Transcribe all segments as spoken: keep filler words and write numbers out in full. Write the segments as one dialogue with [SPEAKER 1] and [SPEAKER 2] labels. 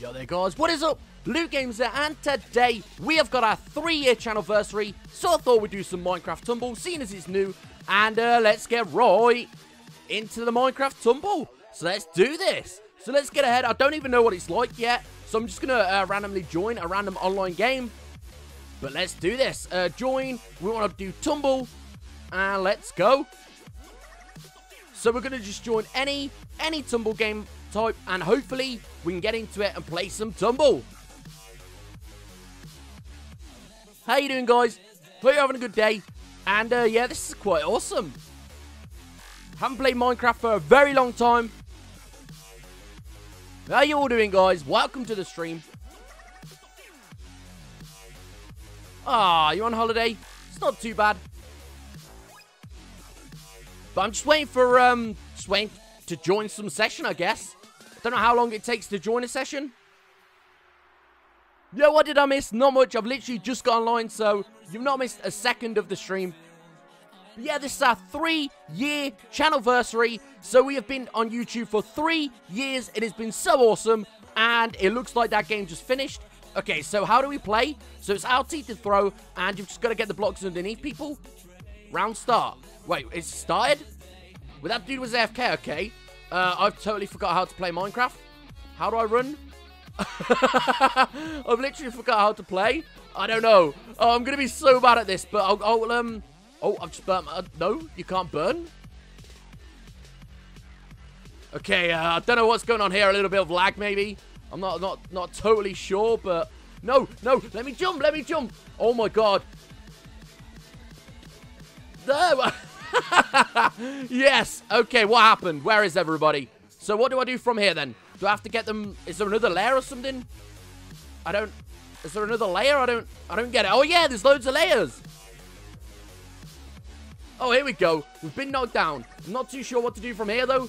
[SPEAKER 1] Yo there guys, what is up? Loot Games here, and today we have got our three-year channelversary, so I thought we'd do some Minecraft Tumble, seeing as it's new, and uh, let's get right into the Minecraft Tumble. So let's do this. So let's get ahead. I don't even know what it's like yet, so I'm just going to uh, randomly join a random online game. But let's do this. Uh, join, we want to do Tumble, and let's go. So we're going to just join any, any Tumble game type, and hopefully we can get into it and play some Tumble. How you doing, guys? Hope you're having a good day. And uh, yeah, this is quite awesome. Haven't played Minecraft for a very long time. How you all doing, guys? Welcome to the stream. Ah, you on holiday? It's not too bad. But I'm just waiting for um, just waiting to join some session, I guess. Don't know how long it takes to join a session. Yo, what did I miss? Not much. I've literally just got online, so you've not missed a second of the stream. But yeah, this is our three-year channelversary. So we have been on YouTube for three years. It has been so awesome, and it looks like that game just finished. Okay, so how do we play? So it's R T to throw, and you've just got to get the blocks underneath people. Round start. Wait, it's started? Well, that dude was A F K, okay. Uh, I've totally forgot how to play Minecraft. How do I run? I've literally forgot how to play. I don't know. Oh, I'm going to be so bad at this, but I'll, I'll um... Oh, I've just burnt... Uh, no, you can't burn. Okay, uh, I don't know what's going on here. A little bit of lag, maybe. I'm not, not, not totally sure, but... No, no, let me jump, let me jump. Oh, my God. No. Yes. Okay, what happened? Where is everybody? So what do I do from here, then? Do I have to get them... Is there another layer or something? I don't... Is there another layer? I don't... I don't get it. Oh, yeah, there's loads of layers. Oh, here we go. We've been knocked down. I'm not too sure what to do from here, though.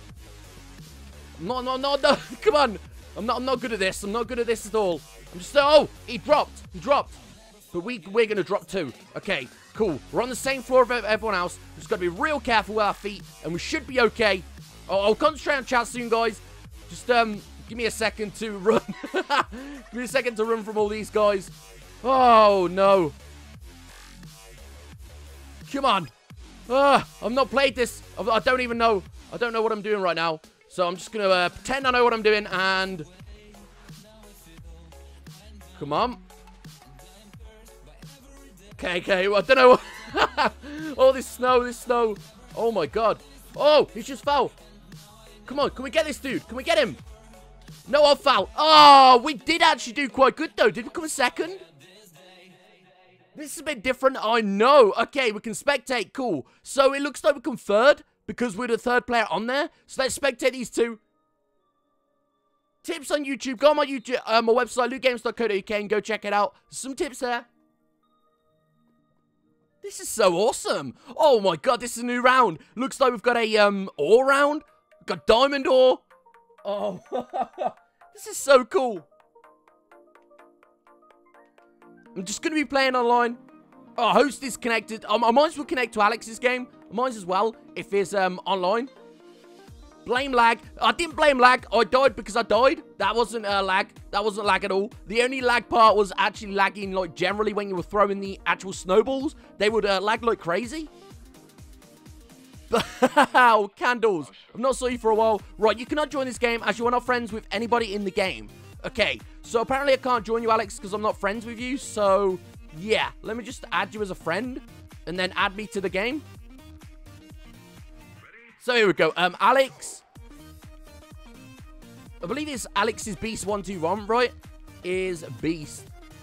[SPEAKER 1] No, no, no, no. Come on. I'm not, I'm not good at this. I'm not good at this at all. I'm just... Oh, he dropped. He dropped. But we, we're going to drop too. Okay, cool. We're on the same floor of everyone else. We've just got to be real careful with our feet, and we should be okay. Oh, I'll concentrate on chat soon, guys. Just, um, give me a second to run. Give me a second to run from all these guys. Oh, no. Come on. Uh, I've not played this. I don't even know. I don't know what I'm doing right now. So I'm just going to uh, pretend I know what I'm doing, and... Come on. Okay, okay. Well, I don't know. Oh, this snow, this snow. Oh, my God. Oh, he just fell. Come on, can we get this dude? Can we get him? No, I fell. Oh, we did actually do quite good, though. Did we come second? This is a bit different. I know. Okay, we can spectate. Cool. So it looks like we come third because we're the third player on there. So let's spectate these two. Tips on YouTube. Go on my YouTube, uh, my website, loot games dot co dot U K, and go check it out. Some tips there. This is so awesome. Oh my God, this is a new round. Looks like we've got a um ore round. We've got diamond ore. Oh, this is so cool. I'm just going to be playing online. Oh, host is connected. Um, I might as well connect to Alex's game. I might as well if it's um online. Blame lag. I didn't blame lag. I died because I died. That wasn't uh, lag. That wasn't lag at all. The only lag part was actually lagging, like, generally when you were throwing the actual snowballs. They would uh, lag like crazy. Oh, candles. I've not saw you for a while. Right, you cannot join this game as you are not friends with anybody in the game. Okay, so apparently I can't join you, Alex, because I'm not friends with you. So, yeah. Let me just add you as a friend and then add me to the game. So here we go. Um, Alex. I believe it's Alex's Beast one two one, right? Is Beast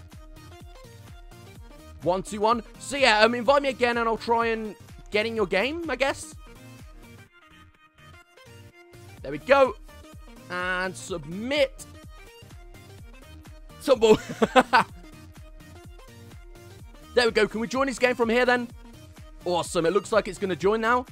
[SPEAKER 1] one two one. So yeah, um, invite me again and I'll try and get in your game, I guess. There we go. And submit. Tumble. There we go. Can we join this game from here then? Awesome. It looks like it's going to join now.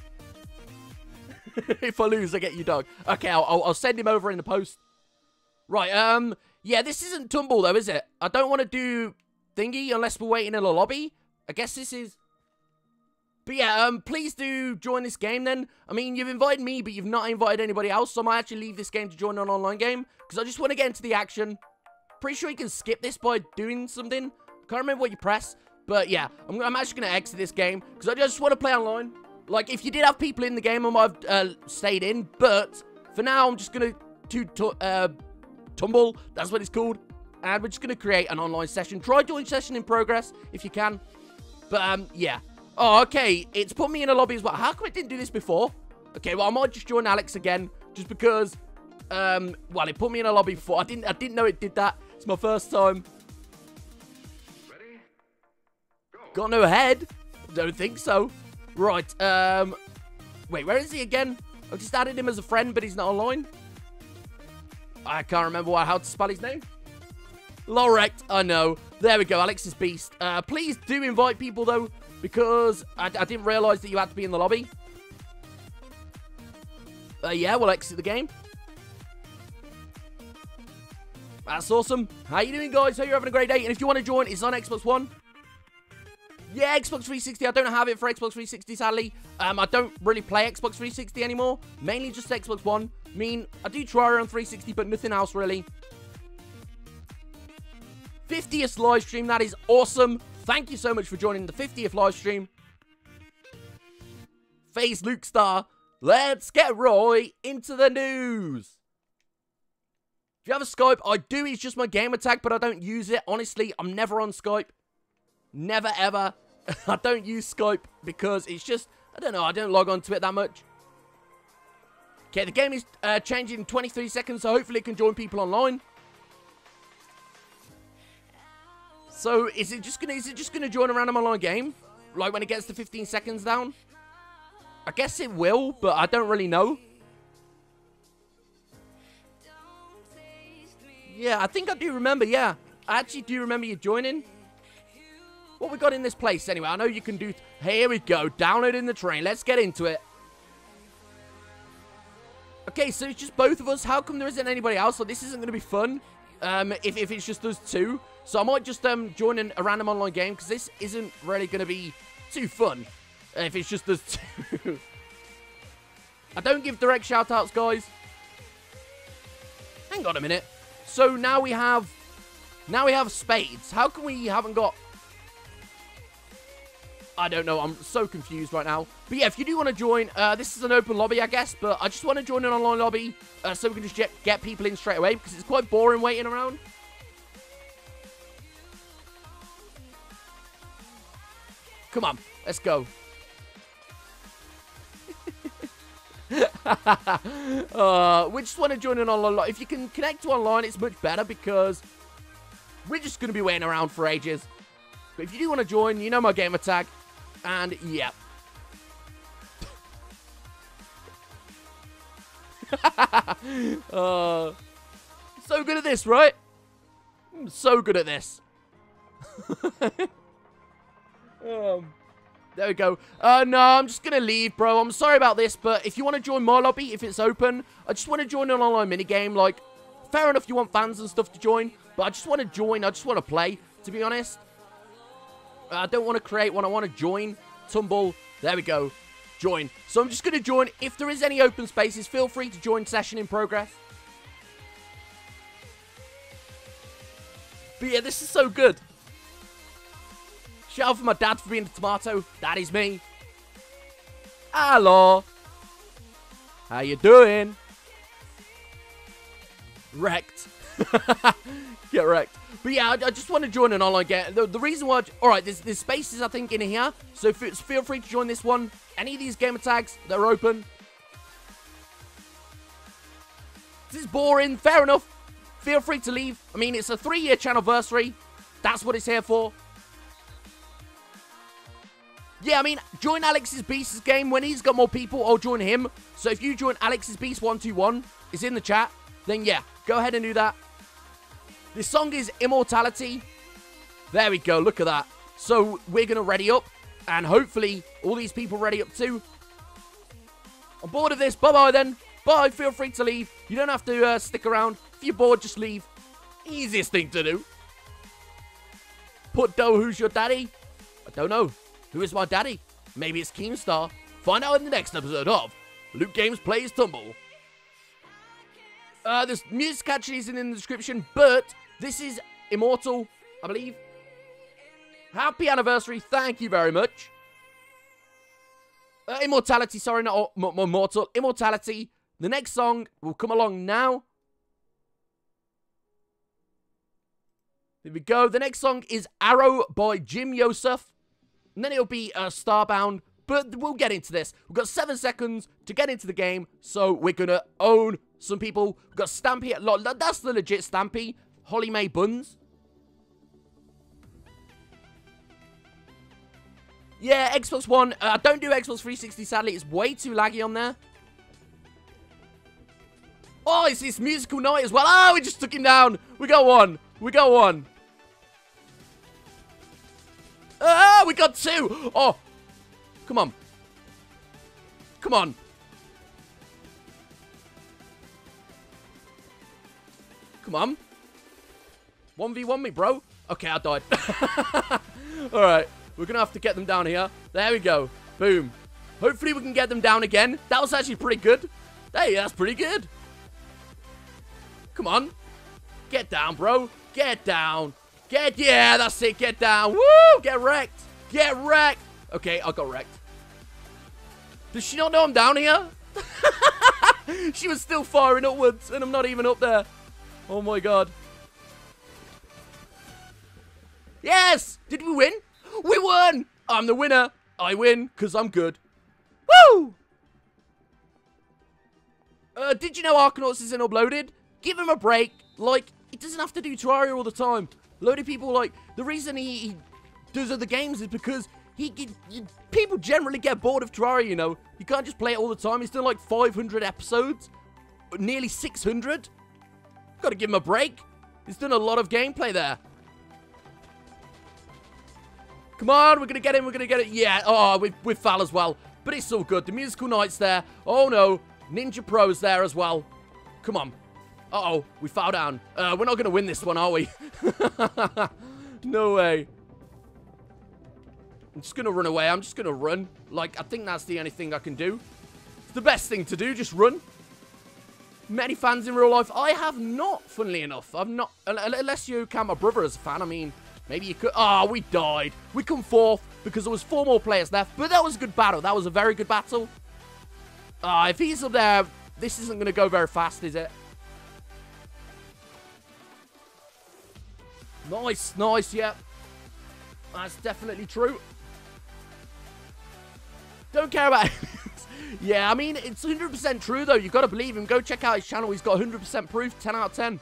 [SPEAKER 1] If I lose, I get you, dog. Okay, I'll, I'll, I'll send him over in the post. Right, um, yeah, this isn't Tumble, though, is it? I don't want to do thingy unless we're waiting in a lobby. I guess this is... But yeah, um, please do join this game then. I mean, you've invited me, but you've not invited anybody else, so I might actually leave this game to join an online game, because I just want to get into the action. Pretty sure you can skip this by doing something. Can't remember what you press, but yeah, I'm, I'm actually going to exit this game, because I just want to play online. Like, if you did have people in the game, I might have uh, stayed in, but for now, I'm just going to to uh, tumble, that's what it's called, and we're just going to create an online session. Try join session in progress, if you can, but um, yeah. Oh, okay, it's put me in a lobby as well. How come it didn't do this before? Okay, well, I might just join Alex again, just because, um, well, it put me in a lobby before. I didn't, I didn't know it did that. It's my first time.
[SPEAKER 2] Ready? Go.
[SPEAKER 1] Got no head? Don't think so. Right, um, wait, where is he again? I just added him as a friend, but he's not online. I can't remember what, how to spell his name. Lorect, I know. There we go, Alex's Beast. Uh, please do invite people, though, because I, I didn't realize that you had to be in the lobby. Uh, yeah, we'll exit the game. That's awesome. How you doing, guys? Hope you're having a great day. And if you want to join, it's on Xbox One. Yeah, Xbox three sixty. I don't have it for Xbox three sixty, sadly. Um, I don't really play Xbox three sixty anymore. Mainly just Xbox One. I mean, I do try on three sixty, but nothing else, really. fiftieth live stream. That is awesome. Thank you so much for joining the fiftieth live stream. FaZe Luke Star. Let's get Roy into the news. If you have a Skype, I do. It's just my gamer tag, but I don't use it. Honestly, I'm never on Skype. Never, ever. I don't use Skype because it's just, I don't know, I don't log on to it that much. Okay, the game is uh, changing in twenty-three seconds, so hopefully it can join people online. So, is it just gonna, is it just gonna join a random online game? Like when it gets to fifteen seconds down? I guess it will, but I don't really know. Yeah, I think I do remember, yeah. I actually do remember you joining. What we got in this place anyway? I know you can do... Here we go. Downloading the train. Let's get into it. Okay, so it's just both of us. How come there isn't anybody else? So this isn't going to be fun um, if, if it's just us two. So I might just um, join in a random online game because this isn't really going to be too fun if it's just us two. I don't give direct shout-outs, guys. Hang on a minute. So now we have... Now we have spades. How come we haven't got... I don't know. I'm so confused right now. But yeah, if you do want to join, uh, this is an open lobby, I guess. But I just want to join an online lobby uh, so we can just get, get people in straight away. Because it's quite boring waiting around. Come on. Let's go. uh, we just want to join an online lobby. If you can connect to online, it's much better because we're just going to be waiting around for ages. But if you do want to join, you know my gamer tag. And, yeah. uh, so good at this, right? I'm so good at this. um, there we go. Uh, no, I'm just going to leave, bro. I'm sorry about this, but if you want to join my lobby, if it's open, I just want to join an online minigame. Like, fair enough, you want fans and stuff to join, but I just want to join. I just want to play, to be honest. I don't want to create one. I want to join. Tumble. There we go. Join. So I'm just going to join. If there is any open spaces, feel free to join session in progress. But yeah, this is so good. Shout out for my dad for being a tomato. That is me. Hello. How you doing? Wrecked. Get wrecked. But yeah, I, I just want to join an online game. The, the reason why... Alright, there's, there's spaces, I think, in here. So f feel free to join this one. Any of these gamer tags, they're open. This is boring. Fair enough. Feel free to leave. I mean, it's a three-year channelversary. That's what it's here for. Yeah, I mean, join Alex's Beast's game. When he's got more people, I'll join him. So if you join Alex's Beast one two one, it's in the chat, then yeah, go ahead and do that. This song is Immortality. There we go, look at that. So we're going to ready up, and hopefully all these people ready up too. I'm bored of this. Bye-bye then. Bye, feel free to leave. You don't have to uh, stick around. If you're bored, just leave. Easiest thing to do. Put dough, who's your daddy? I don't know. Who is my daddy? Maybe it's Keemstar. Find out in the next episode of Loot Games Plays Tumble. Uh, this music actually isn't in the description, but this is Immortal, I believe. Happy anniversary. Thank you very much. Uh, Immortality, sorry, not Immortal. Immortality. The next song will come along now. Here we go. The next song is Arrow by Jim Yosef. And then it'll be uh, Starbound. But we'll get into this. We've got seven seconds to get into the game. So we're going to own some people. We've got Stampy. That's the legit Stampy. Holly Mae Buns. Yeah, Xbox One. I uh, don't do Xbox three sixty, sadly. It's way too laggy on there. Oh, it's this musical night as well. Oh, we just took him down. We got one. We got one. Oh, we got two. Oh, come on. Come on. Come on. one v one me, bro. Okay, I died. Alright. We're going to have to get them down here. There we go. Boom. Hopefully we can get them down again. That was actually pretty good. Hey, that's pretty good. Come on. Get down, bro. Get down. Get, yeah, that's it. Get down. Woo! Get wrecked. Get wrecked. Okay, I got wrecked. Does she not know I'm down here? She was still firing upwards, and I'm not even up there. Oh, my God. Yes! Did we win? We won! I'm the winner. I win, because I'm good. Woo! Uh, did you know Arkanauts isn't uploaded? Give him a break. Like, he doesn't have to do Terraria all the time. A load of people, like, the reason he, he does other games is because he, he, he people generally get bored of Terraria, you know. You can't just play it all the time. He's done, like, five hundred episodes. Nearly six hundred. Gotta give him a break. He's done a lot of gameplay there. Come on, we're gonna get him, we're gonna get it. Yeah, oh, we, we fell as well. But it's all good. The musical night's there. Oh, no. Ninja Pro's there as well. Come on. Uh-oh, we fell down. Uh, we're not gonna win this one, are we? No way. I'm just gonna run away. I'm just gonna run. Like, I think that's the only thing I can do. It's the best thing to do, just run. Many fans in real life. I have not, funnily enough. I've not, unless you count my brother as a fan. I mean, maybe you could. Oh, we died. We come fourth because there was four more players left. But that was a good battle. That was a very good battle. Ah, uh, if he's up there, this isn't going to go very fast, is it? Nice, nice, yeah. That's definitely true. Don't care about it. Yeah, I mean, it's one hundred percent true, though. You've got to believe him. Go check out his channel. He's got one hundred percent proof. ten out of ten.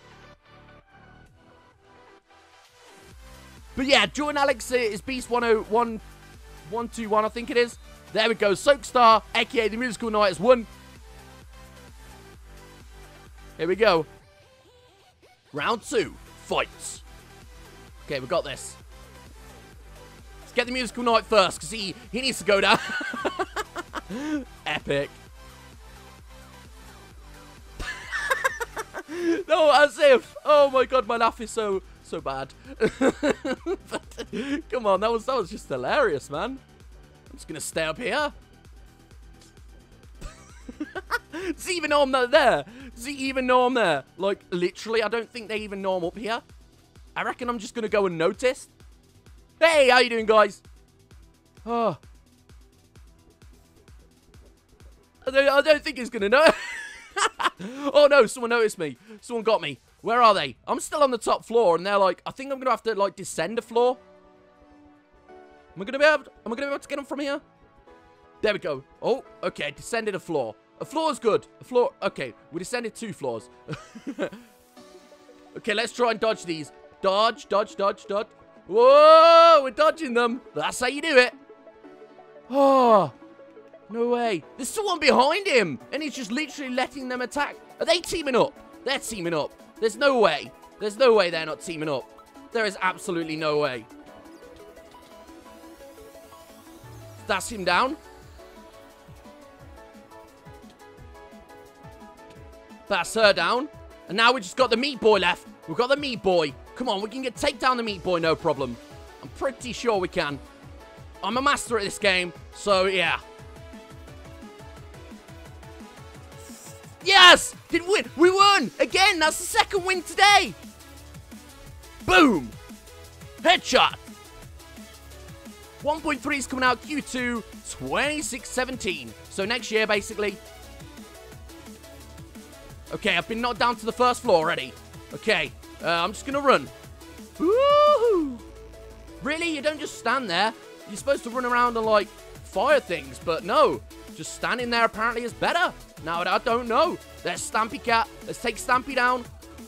[SPEAKER 1] But yeah, Jordan Alex is Beast one oh one, one two one, I think it is. There we go. Soakstar, a k a the Musical Night, has won. Here we go. Round two. Fights. Okay, we got this. Let's get the Musical Night first, because he, he needs to go down. Epic. No, as if. Oh my god, my laugh is so so bad. But, come on, that was that was just hilarious, man. I'm just gonna stay up here. Does he even know I'm not there? Does he even know I'm there? Like, literally, I don't think they even know I'm up here. I reckon I'm just gonna go unnoticed. Hey, how you doing, guys? Oh. I don't, I don't think he's gonna know. Oh no, someone noticed me. Someone got me. Where are they? I'm still on the top floor, and they're like, I think I'm gonna have to like descend a floor. Am I gonna be able to, am I gonna be able to get them from here? There we go. Oh, okay, descended a floor. A floor is good. A floor, okay, we descended two floors. Okay, let's try and dodge these. Dodge, dodge, dodge, dodge. Whoa, we're dodging them. That's how you do it. Oh. No way. There's someone behind him, and he's just literally letting them attack. Are they teaming up? They're teaming up. There's no way. There's no way they're not teaming up. There is absolutely no way. That's him down. That's her down. And now we just got the meat boy left. We've got the meat boy. Come on, we can get take down the meat boy, no problem. I'm pretty sure we can. I'm a master at this game, so yeah. Yes! Didn't win. We won! Again, that's the second win today. Boom! Headshot. one point three is coming out Q two twenty-six seventeen. So next year, basically. Okay, I've been knocked down to the first floor already. Okay, uh, I'm just going to run. Woohoo! Really? You don't just stand there. You're supposed to run around and, like, fire things. But no, just standing there apparently is better. Now, I don't know. There's Stampy Cat. Let's take Stampy down.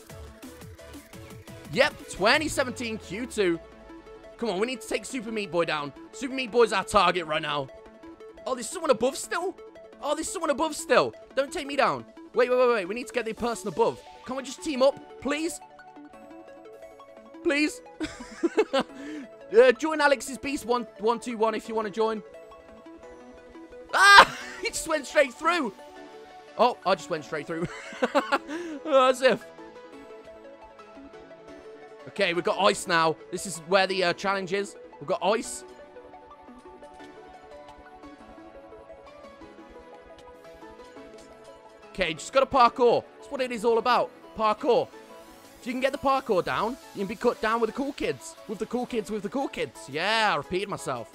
[SPEAKER 1] Yep, twenty seventeen Q two. Come on, we need to take Super Meat Boy down. Super Meat Boy's our target right now. Oh, there's someone above still? Oh, there's someone above still. Don't take me down. Wait, wait, wait, wait. We need to get the person above. Can we just team up, please? Please? uh, join Alex's Beast one one two one if you want to join. Ah! He just went straight through. Oh, I just went straight through. Oh, as if. Okay, we've got ice now. This is where the uh, challenge is. We've got ice. Okay, just got to parkour. That's what it is all about. Parkour. If you can get the parkour down, you can be cut down with the cool kids. With the cool kids, with the cool kids. Yeah, I repeated myself.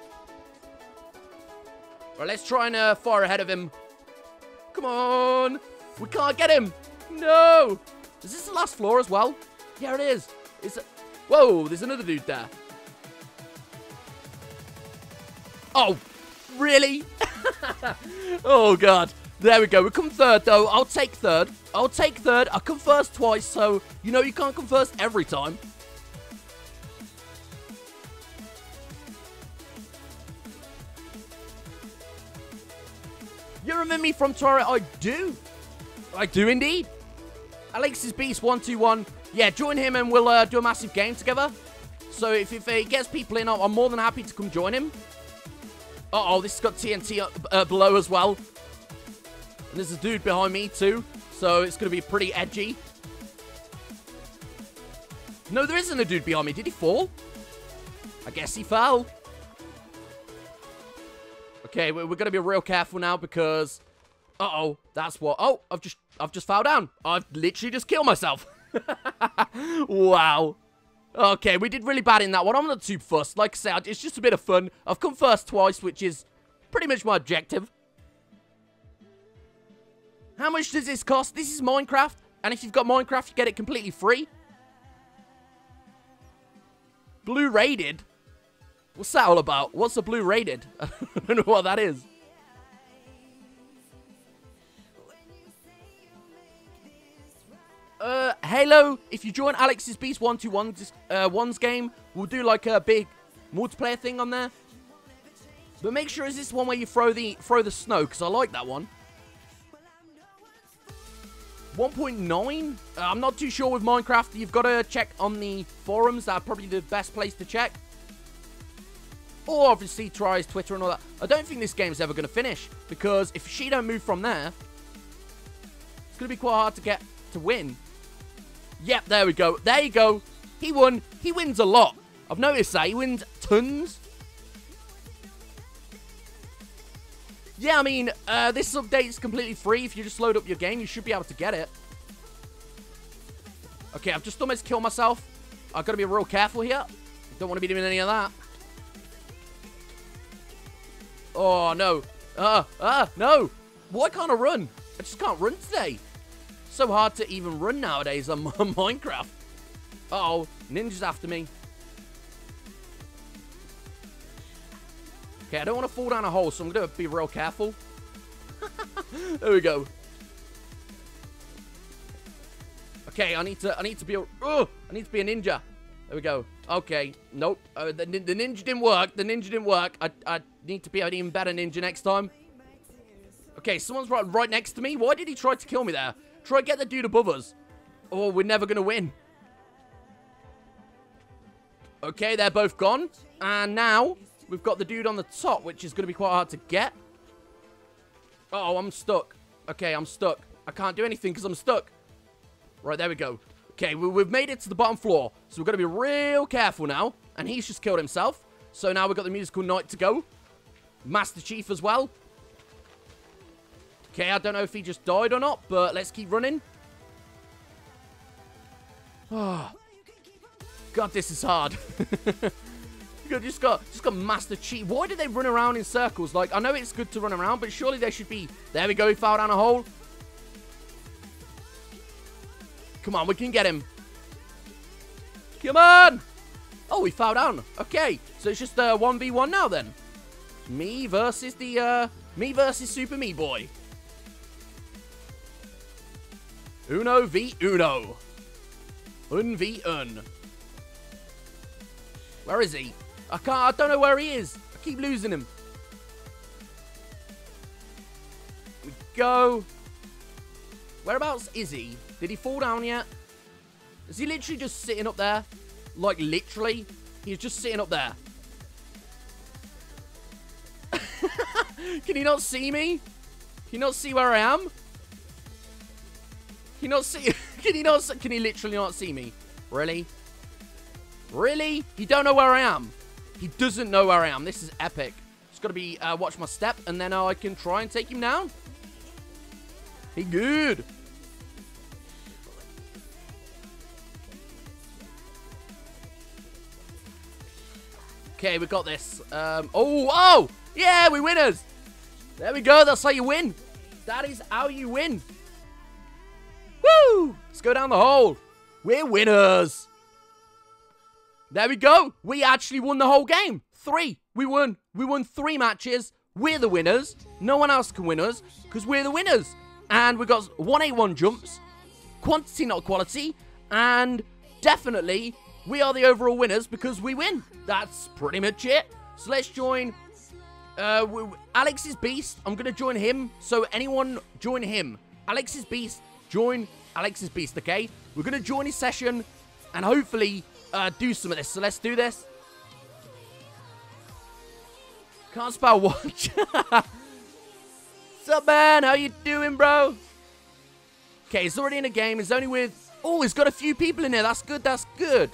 [SPEAKER 1] Right, let's try and uh, fire ahead of him. Come on. We can't get him. No. Is this the last floor as well? Yeah, it is. It's a... Whoa, there's another dude there. Oh, really? Oh, God. There we go. We come third, though. I'll take third. I'll take third. I come first twice, so you know you can't come first every time. You remember me from Torah? I do. I do indeed. Alexis Beast one two one. Yeah, join him and we'll uh, do a massive game together. So if, if he gets people in, I'm more than happy to come join him. Uh-oh, this has got T N T up, uh, below as well. And there's a dude behind me too. So it's going to be pretty edgy. No, there isn't a dude behind me. Did he fall? I guess he fell. Okay, we're, we're going to be real careful now because... Uh-oh, that's what... Oh, I've just I've just fell down. I've literally just killed myself. Wow. Okay, we did really bad in that one. I'm not too fussed. Like I said, it's just a bit of fun. I've come first twice, which is pretty much my objective. How much does this cost? This is Minecraft. And if you've got Minecraft, you get it completely free. Blue rated? What's that all about? What's a blue rated? I don't know what that is. Uh, Halo, if you join Alex's Beast one two one's uh, one's game, we'll do like a big multiplayer thing on there. But make sure it's this one where you throw the throw the snow, because I like that one. one point nine? Uh, I'm not too sure with Minecraft. You've got to check on the forums. That's probably the best place to check. Or obviously try his Twitter and all that. I don't think this game's ever going to finish, because if she don't move from there, it's going to be quite hard to get to win. Yep, there we go. There you go. He won. He wins a lot. I've noticed that. He wins tons. Yeah, I mean, uh, this update is completely free. If you just load up your game, you should be able to get it. Okay, I've just almost killed myself. I've got to be real careful here. Don't want to be doing any of that. Oh, no. Uh, uh, no. Why can't I run? I just can't run today. So hard to even run nowadays on Minecraft. Uh-oh, ninja's after me. Okay, I don't want to fall down a hole, so I'm going to be real careful. There we go. Okay, I need to I need to be a uh, I need to be a ninja. There we go. Okay, nope. Uh, the, the ninja didn't work. The ninja didn't work. I I need to be an even better ninja next time. Okay, someone's right right next to me. Why did he try to kill me there? Try to get the dude above us. Oh, we're never going to win. Okay, they're both gone. And now, we've got the dude on the top, which is going to be quite hard to get. Uh oh, I'm stuck. Okay, I'm stuck. I can't do anything because I'm stuck. Right, there we go. Okay, we, we've made it to the bottom floor. So we've got to be real careful now. And he's just killed himself. So now we've got the musical Knight to go. Master Chief as well. Okay, I don't know if he just died or not, but let's keep running. Oh. God, this is hard. You just got, just got Master Chief. Why do they run around in circles? Like, I know it's good to run around, but surely there should be... There we go, he fell down a hole. Come on, we can get him. Come on! Oh, he fell down. Okay, so it's just uh, one v one now then. Me versus the, uh... Me versus Super Me Boy. Uno v Uno. Un v un. Where is he? I can't, I don't know where he is. I keep losing him. We go. Whereabouts is he? Did he fall down yet? Is he literally just sitting up there? Like, literally? He's just sitting up there. Can he not see me? Can he not see where I am? Can he not see... Can he not... Can he literally not see me? Really? Really? You don't know where I am? He doesn't know where I am. This is epic. Just got to be... Uh, watch my step, and then uh, I can try and take him down. He good. Okay, we got this. Um, oh, oh! Yeah, we winners! There we go. That's how you win. That is how you win. Woo! Let's go down the hole. We're winners. There we go. We actually won the whole game. Three. We won. We won three matches. We're the winners. No one else can win us because we're the winners. And we got one eighty-one jumps. Quantity, not quality. And definitely, we are the overall winners because we win. That's pretty much it. So let's join... Uh, Alex is Beast. I'm going to join him. So anyone join him. Alex is Beast. Join Alex is Beast, okay? We're going to join his session and hopefully uh, do some of this. So let's do this. Can't spell watch. What's up, man? How you doing, bro? Okay, he's already in a game. He's only with... Oh, he's got a few people in there. That's good. That's good.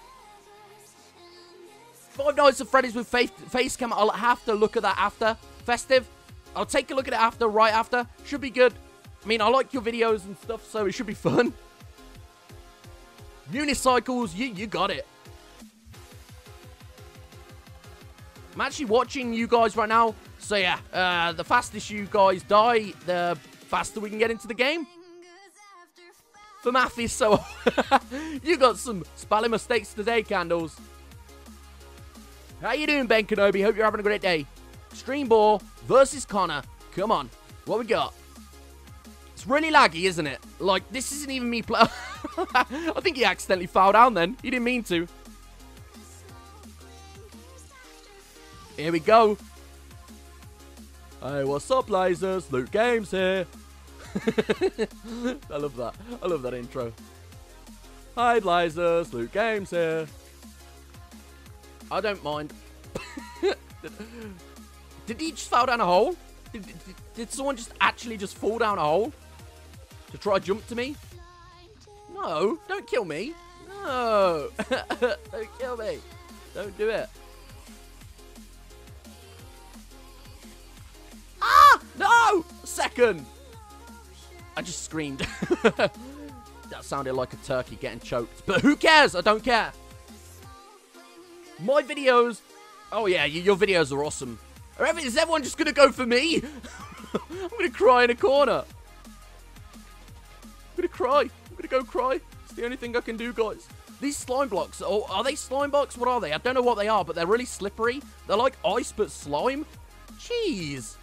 [SPEAKER 1] Five Nights at Freddy's with face, face cam. I'll have to look at that after. Festive. I'll take a look at it after, right after. Should be good. I mean, I like your videos and stuff, so it should be fun. Unicycles, you, you got it. I'm actually watching you guys right now. So, yeah, uh, the fastest you guys die, the faster we can get into the game. For Matthew, so... You got some spelling mistakes today, Candles. How you doing, Ben Kenobi? Hope you're having a great day. Stream Ball versus Connor. Come on. What we got? It's really laggy, isn't it? Like, this isn't even me play. I think he accidentally fell down then. He didn't mean to. Here we go. Hey, what's up, lasers? Luke Games here. I love that. I love that intro. Hi, lasers. Luke Games here. I don't mind. Did he just fall down a hole? Did, did, did someone just actually just fall down a hole? To try to jump to me? No, don't kill me. No. Don't kill me. Don't do it. Ah! No! Second. I just screamed. That sounded like a turkey getting choked. But who cares? I don't care. My videos... Oh, yeah, your videos are awesome. Is everyone just going to go for me? I'm going to cry in a corner. I'm going to cry. I'm going to go cry. It's the only thing I can do, guys. These slime blocks, oh, are they slime blocks? What are they? I don't know what they are, but they're really slippery. They're like ice, but slime. Jeez.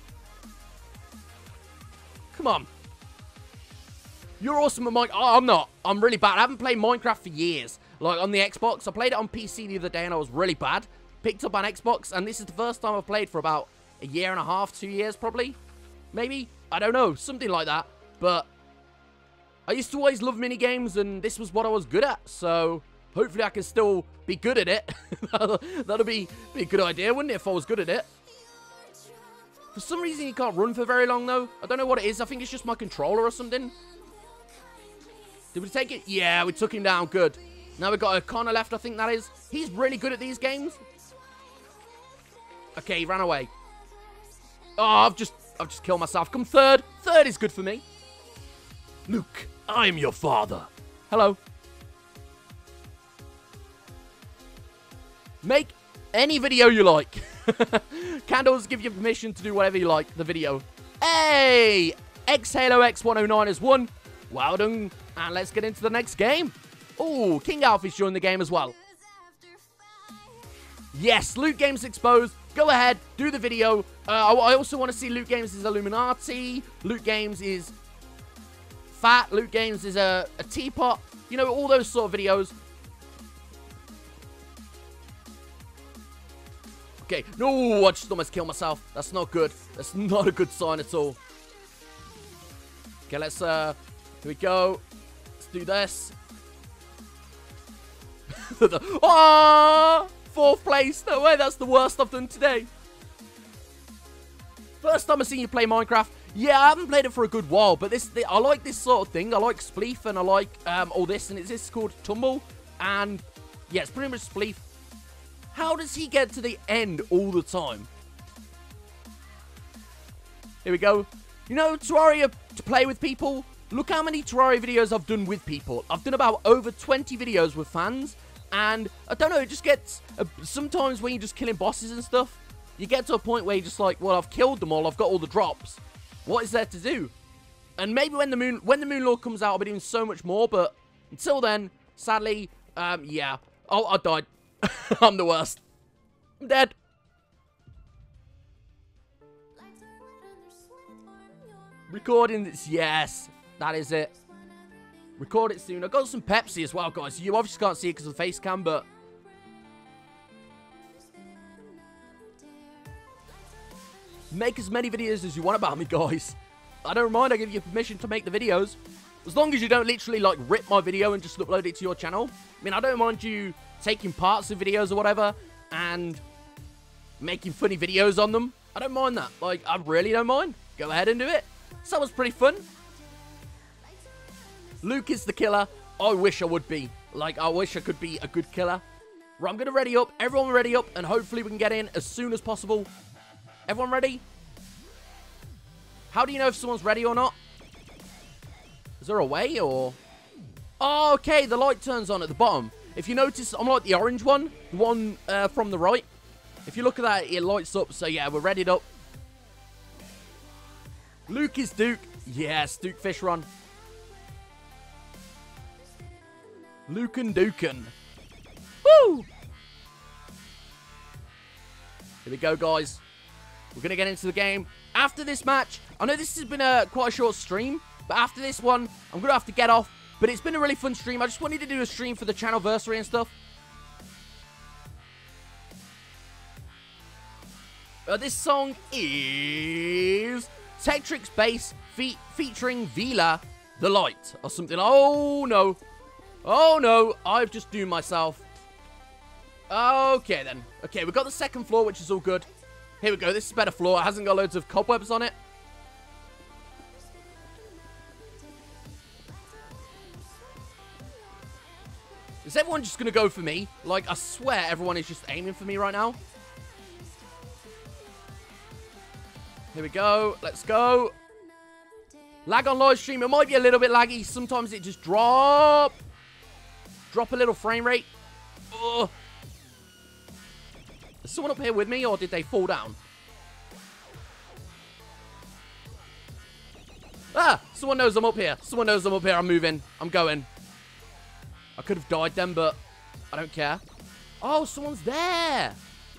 [SPEAKER 1] Come on. You're awesome at Minecraft. Oh, I'm not. I'm really bad. I haven't played Minecraft for years. Like, on the Xbox. I played it on P C the other day, and I was really bad. Picked up on Xbox, and this is the first time I've played for about a year and a half, two years, probably. Maybe. I don't know. Something like that. But I used to always love minigames, and this was what I was good at. So, hopefully I can still be good at it. That'll be, be a good idea, wouldn't it, if I was good at it? For some reason, you can't run for very long, though. I don't know what it is. I think it's just my controller or something. Did we take it? Yeah, we took him down. Good. Now we've got a Connor left, I think that is. He's really good at these games. Okay, he ran away. Oh, I've just, I've just killed myself. Come third. Third is good for me. Luke, I am your father. Hello. Make any video you like. Candles give you permission to do whatever you like, the video. Hey! X Halo X one oh nine has won. Well done. And let's get into the next game. Oh, King Alfie's joined the game as well. Yes, Loot Games Exposed. Go ahead, do the video. Uh, I also want to see Loot Games is Illuminati. Loot Games is fat. Loot Games is a, a teapot. You know, all those sort of videos. Okay. No, I just almost killed myself. That's not good. That's not a good sign at all. Okay, let's, uh, here we go. Let's do this. Oh! Fourth place. No way, that's the worst I've done today. First time I've seen you play Minecraft. Yeah, I haven't played it for a good while, but this, I like this sort of thing. I like Spleef, and I like um, all this, and it's this called Tumble, and yeah, it's pretty much Spleef. How does he get to the end all the time? Here we go. You know, Terraria to play with people. Look how many Terraria videos I've done with people. I've done about over twenty videos with fans. And, I don't know, it just gets... Uh, sometimes when you're just killing bosses and stuff, you get to a point where you're just like, well, I've killed them all. I've got all the drops. What is there to do? And maybe when the Moon when the Moon Lord comes out, I'll be doing so much more. But until then, sadly, um, yeah. Oh, I died. I'm the worst. I'm dead. Recording this. Yes, that is it. Record it soon. I got some Pepsi as well, guys. You obviously can't see it because of the face cam, but... make as many videos as you want about me, guys. I don't mind. I give you permission to make the videos. As long as you don't literally, like, rip my video and just upload it to your channel. I mean, I don't mind you taking parts of videos or whatever and making funny videos on them. I don't mind that. Like, I really don't mind. Go ahead and do it. So that was pretty fun. Luke is the killer. I wish I would be. Like, I wish I could be a good killer. Right, I'm going to ready up. Everyone ready up. And hopefully we can get in as soon as possible. Everyone ready? How do you know if someone's ready or not? Is there a way or... oh, okay, the light turns on at the bottom. If you notice, I'm like the orange one. The one uh, from the right. If you look at that, it lights up. So, yeah, we're readied up. Luke is Duke. Yes, Duke Fish Run. Luke and Dukin. Woo! Here we go, guys. We're going to get into the game. After this match, I know this has been a quite a short stream, but after this one, I'm going to have to get off. But it's been a really fun stream. I just wanted to do a stream for the channelversary and stuff. Uh, this song is Tektrix Bass fe featuring Vila the Light or something. Oh, no. Oh, no. I've just doomed myself. Okay, then. Okay, we've got the second floor, which is all good. Here we go. This is a better floor. It hasn't got loads of cobwebs on it. Is everyone just going to go for me? Like, I swear everyone is just aiming for me right now. Here we go. Let's go. Lag on live stream. It might be a little bit laggy. Sometimes it just drop. Drop a little frame rate. Ugh. Is someone up here with me, or did they fall down? Ah! Someone knows I'm up here. Someone knows I'm up here. I'm moving. I'm going. I could have died then, but I don't care. Oh, someone's there.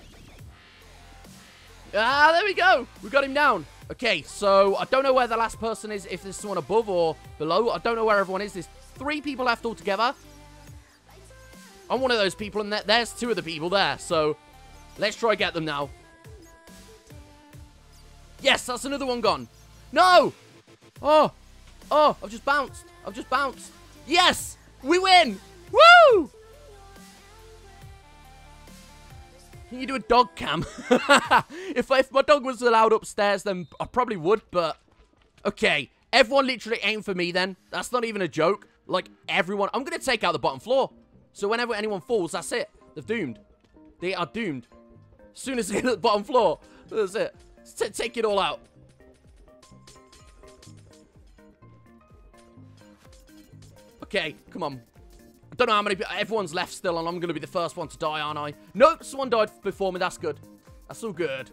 [SPEAKER 1] Ah, there we go. We got him down. Okay, so I don't know where the last person is, if there's someone above or below. I don't know where everyone is. There's three people left altogether. I'm one of those people, and there's two of the people there. So, let's try get them now. Yes, that's another one gone. No! Oh! Oh, I've just bounced. I've just bounced. Yes! We win! Woo! Can you do a dog cam? if, if my dog was allowed upstairs, then I probably would, but... okay, everyone literally aimed for me then. That's not even a joke. Like, everyone... I'm going to take out the bottom floor. So whenever anyone falls, that's it. They're doomed. They are doomed. As soon as they hit the bottom floor. That's it. T take it all out. Okay, come on. I don't know how many people... Everyone's left still, and I'm going to be the first one to die, aren't I? Nope, someone died before me. That's good. That's all good.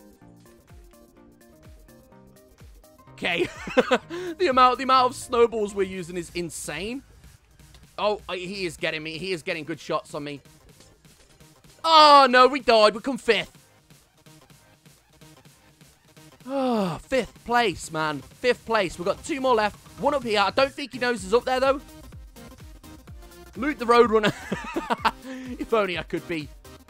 [SPEAKER 1] Okay. the amount the amount of snowballs we're using is insane. Oh, he is getting me. He is getting good shots on me. Oh, no, we died. We come fifth. Oh, fifth place, man. Fifth place. We've got two more left. One up here. I don't think he knows is up there, though. Loot the Roadrunner. If only I could be.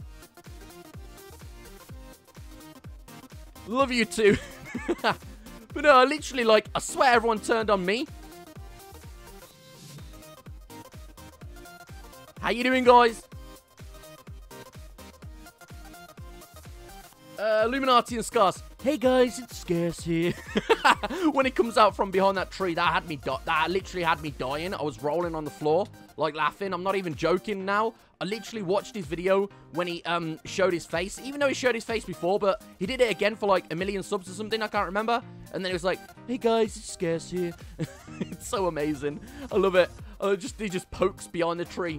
[SPEAKER 1] Love you too. But no, I literally, like, I swear everyone turned on me. How you doing, guys? Uh, Illuminati and Scars. Hey, guys, it's Scarce here. When it comes out from behind that tree, that had me, that literally had me dying. I was rolling on the floor, like, laughing. I'm not even joking now. I literally watched his video when he um showed his face, even though he showed his face before, but he did it again for like a million subs or something, I can't remember. And then he was like, hey guys, it's Scarce here. It's so amazing. I love it. Uh, just He just pokes behind the tree.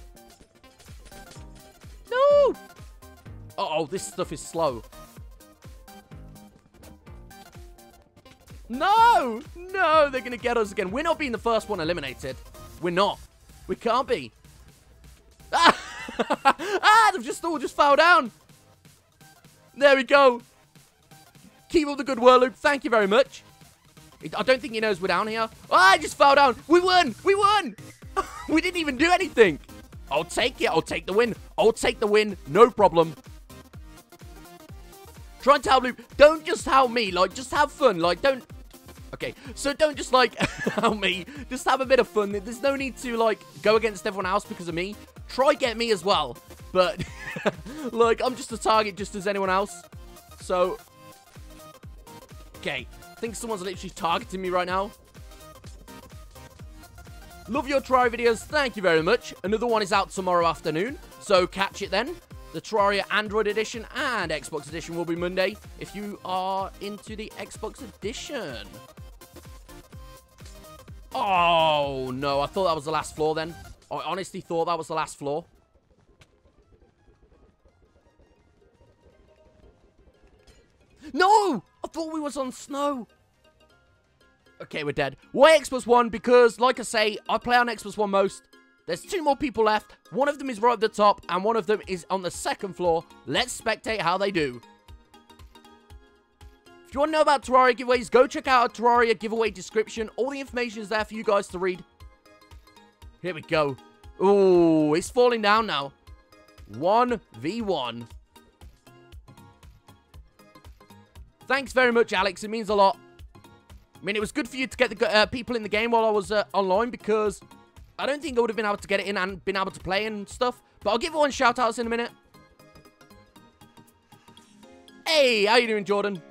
[SPEAKER 1] No! Uh-oh, this stuff is slow. No! No, they're going to get us again. We're not being the first one eliminated. We're not. We can't be. Ah! Ah, they've just all just fell down. There we go. Keep up the good work, Luke. Thank you very much. I don't think he knows we're down here. Ah, I just fell down. We won. We won. We didn't even do anything. I'll take it. I'll take the win. I'll take the win. No problem. Try and tell Luke. Don't just help me. Like, just have fun. Like, don't... Okay, so don't just, like, help me. Just have a bit of fun. There's no need to, like, go against everyone else because of me. Try get me as well. But, like, I'm just a target just as anyone else. So, okay. I think someone's literally targeting me right now. Love your Terraria videos. Thank you very much. Another one is out tomorrow afternoon. So, catch it then. The Terraria Android Edition and Xbox Edition will be Monday if you are into the Xbox Edition. Oh, no. I thought that was the last floor then. I honestly thought that was the last floor. No! I thought we was on snow. Okay, we're dead. Why Xbox One? Because, like I say, I play on Xbox One most. There's two more people left. One of them is right at the top, and one of them is on the second floor. Let's spectate how they do. If you want to know about Terraria giveaways, go check out our Terraria giveaway description. All the information is there for you guys to read. Here we go. Ooh, it's falling down now. one v one. Thanks very much, Alex. It means a lot. I mean, it was good for you to get the uh, people in the game while I was uh, online, because I don't think I would have been able to get it in and been able to play and stuff. But I'll give everyone shout-outs in a minute. Hey, how you doing, Jordan?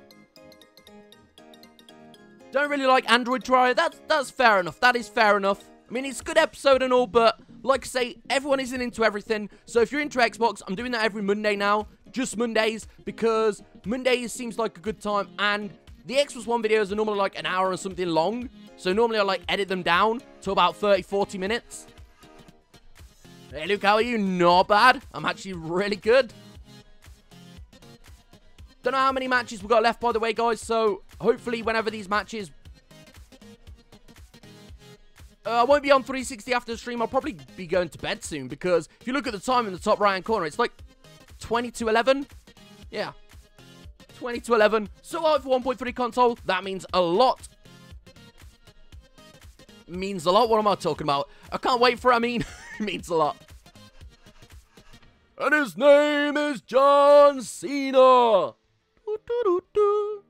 [SPEAKER 1] Don't really like Android Terraria. That's, that's fair enough. That is fair enough. I mean, it's a good episode and all, but like I say, everyone isn't into everything. So if you're into Xbox, I'm doing that every Monday now. Just Mondays, because Mondays seems like a good time. And the Xbox One videos are normally like an hour or something long. So normally I like edit them down to about thirty, forty minutes. Hey, Luke, how are you? Not bad. I'm actually really good. Don't know how many matches we've got left, by the way, guys. So hopefully whenever these matches... Uh, I won't be on three sixty after the stream. I'll probably be going to bed soon, because if you look at the time in the top right-hand corner, it's like twenty to eleven. Yeah. twenty to eleven. So out for one point three console. That means a lot. Means a lot. What am I talking about? I can't wait for it. I mean, it means a lot. And his name is John Cena. Doo, doo, doo, doo.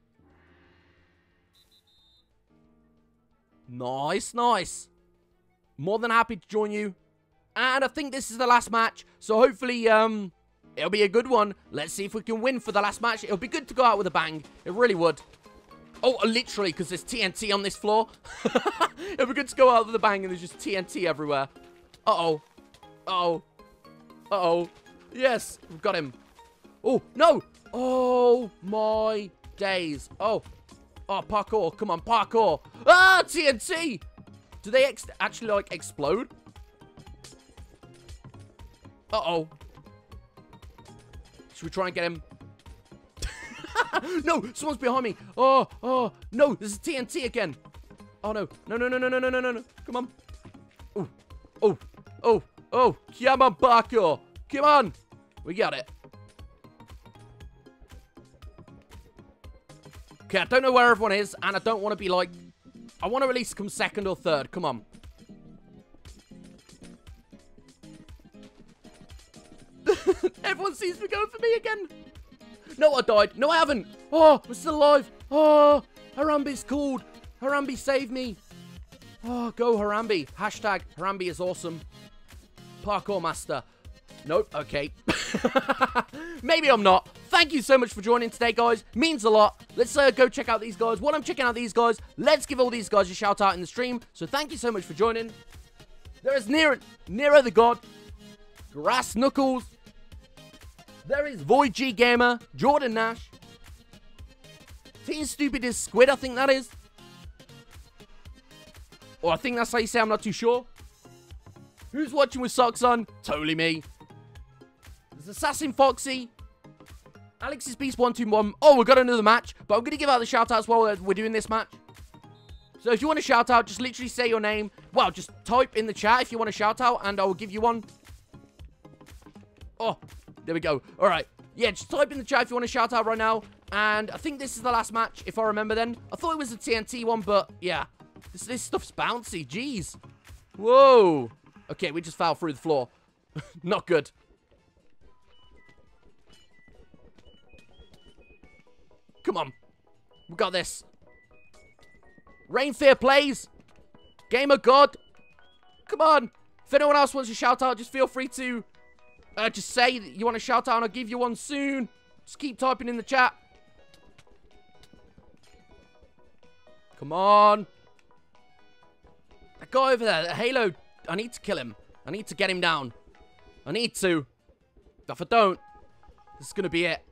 [SPEAKER 1] Nice, nice. More than happy to join you. And I think this is the last match. So hopefully, um, it'll be a good one. Let's see if we can win for the last match. It'll be good to go out with a bang. It really would. Oh, literally, because there's T N T on this floor. It'll be good to go out with a bang and there's just T N T everywhere. Uh-oh. Uh-oh. Uh-oh. Yes, we've got him. Oh, no. Oh, my days. Oh. Oh, parkour. Come on, parkour. Ah, T N T. Do they ex actually, like, explode? Uh-oh. Should we try and get him? No, someone's behind me. Oh, oh, no, this is T N T again. Oh, no. No, no, no, no, no, no, no, no, no. Come on. Oh, oh, oh, oh. Come on, parkour. Come on. We got it. Okay, I don't know where everyone is, and I don't want to be like... I want to at least come second or third. Come on. Everyone seems to be going for me again. No, I died. No, I haven't. Oh, we're still alive. Oh, Harambe's called. Harambe, save me. Oh, go Harambe. Hashtag Harambe is awesome. Parkour master. Nope. Okay. Maybe I'm not. Thank you so much for joining today, guys. Means a lot. Let's uh, go check out these guys. While I'm checking out these guys, let's give all these guys a shout out in the stream. So thank you so much for joining. There is Nero, Nero the God, Grass Knuckles. There is Void G Gamer, Jordan Nash, Team Stupid is Squid, I think that is. Or I think that's how you say, I'm not too sure. Who's watching with socks on? Totally me. There's Assassin Foxy. Alex's Beast one two one. Oh, we've got another match. But I'm going to give out the shout outs while we're doing this match. So if you want to shout out, just literally say your name. Well, just type in the chat if you want to shout out, and I will give you one. Oh, there we go. All right. Yeah, just type in the chat if you want to shout out right now. And I think this is the last match, if I remember then. I thought it was a T N T one, but yeah. This, this stuff's bouncy. Jeez. Whoa. Okay, we just fell through the floor. Not good. Come on. We got this. Rain Fear plays. Gamer God. Come on. If anyone else wants to shout out, just feel free to uh, just say that you want to shout out and I'll give you one soon. Just keep typing in the chat. Come on. That guy over there, the Halo, I need to kill him. I need to get him down. I need to. If I don't, this is going to be it.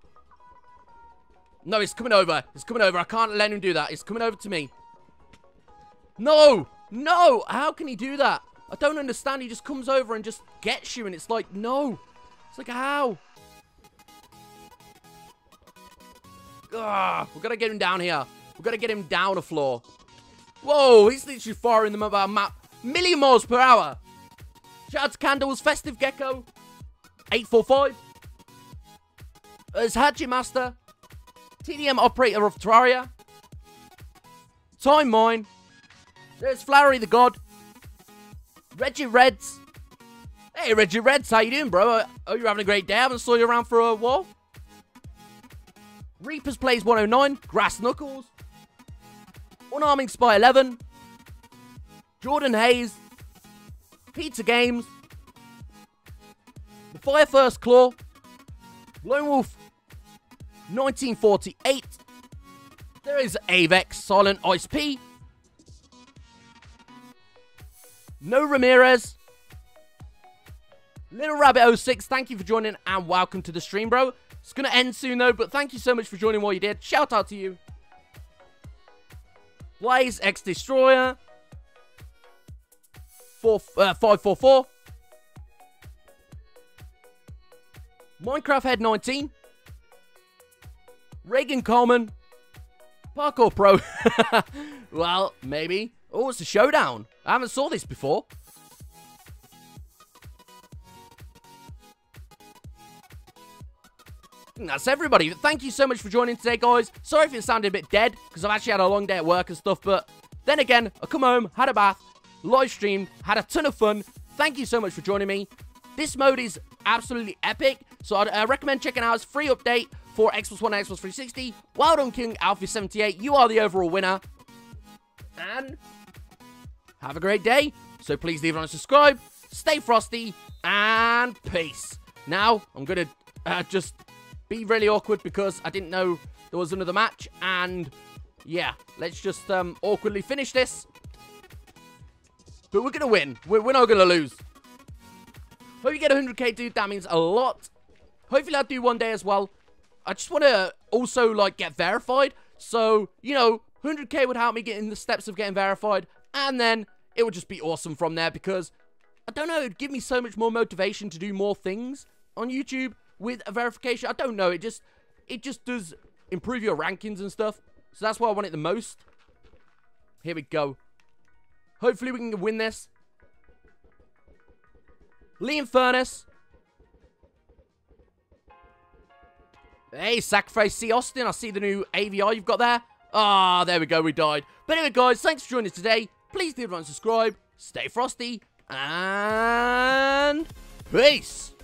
[SPEAKER 1] No, it's coming over. It's coming over. I can't let him do that. It's coming over to me. No! No! How can he do that? I don't understand. He just comes over and just gets you, and it's like, no. It's like, how? Ah, we've got to get him down here. We've got to get him down a floor. Whoa, he's literally firing them about a map. Million miles per hour. Shout out to Candles, Festive Gecko, eight four five. There's Hachi Master, T D M Operator of Terraria, Time Mine. There's Flowery the God, Reggie Reds. Hey, Reggie Reds, how you doing, bro? Oh, you're having a great day. I haven't saw you around for a while. Reapers Plays one oh nine, Grass Knuckles, Unarming Spy eleven, Jordan Hayes, Pizza Games, The Fire First Claw, Lone Wolf nineteen forty-eight, there is Avex Silent Ice P, No Ramirez, Little Rabbit oh six, thank you for joining and welcome to the stream, bro. It's going to end soon though, but thank you so much for joining while you did. Shout out to you. Blaze X Destroyer, four, uh, five four four, Minecraft Head nineteen, Reagan Coleman, Parkour Pro. Well, maybe. Oh, it's a showdown. I haven't saw this before. That's everybody. Thank you so much for joining today, guys. Sorry if it sounded a bit dead, because I've actually had a long day at work and stuff, but then again, I come home, had a bath, live streamed, had a ton of fun. Thank you so much for joining me. This mode is absolutely epic, so I'd uh, recommend checking out its free update for Xbox One and Xbox three sixty. Well done, King Alfie seventy-eight. You are the overall winner. And have a great day. So please leave a like and subscribe. Stay frosty, and peace. Now, I'm going to uh, just be really awkward because I didn't know there was another match, and yeah, let's just um, awkwardly finish this. But we're going to win. We're, we're not going to lose. Hope you get one hundred K, dude. That means a lot. Hopefully I'll do one day as well. I just want to also, like, get verified. So, you know, one hundred K would help me get in the steps of getting verified. And then it would just be awesome from there because, I don't know, it'd give me so much more motivation to do more things on YouTube with a verification. I don't know, it just, it just does improve your rankings and stuff. So that's why I want it the most. Here we go. Hopefully we can win this. Liam Furness. Hey, Sacrifice C. Austin. I see the new A V R you've got there. Ah, there we go. We died. But anyway, guys, thanks for joining us today. Please leave a like and subscribe. Stay frosty. And peace.